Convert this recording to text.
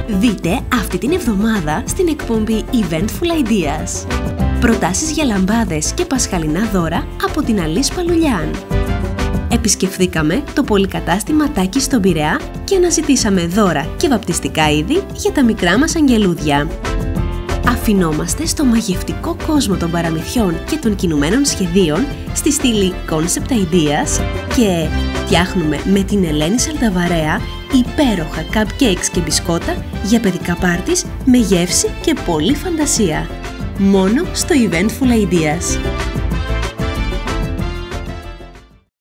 Δείτε αυτή την εβδομάδα στην εκπομπή Eventful Ideas. Προτάσεις για λαμπάδες και πασχαλινά δώρα από την Αλής Παλουλιάν. Επισκεφθήκαμε το πολυκατάστημα Τάκης στον Πειραιά και αναζητήσαμε δώρα και βαπτιστικά είδη για τα μικρά μας αγγελούδια. Αφινόμαστε στο μαγευτικό κόσμο των παραμυθιών και των κινουμένων σχεδίων στη στήλη Concept Ideas και φτιάχνουμε με την Ελένη Σαλταβαρέα υπέροχα cupcakes και μπισκότα για παιδικά πάρτις με γεύση και πολλή φαντασία. Μόνο στο Eventful Ideas.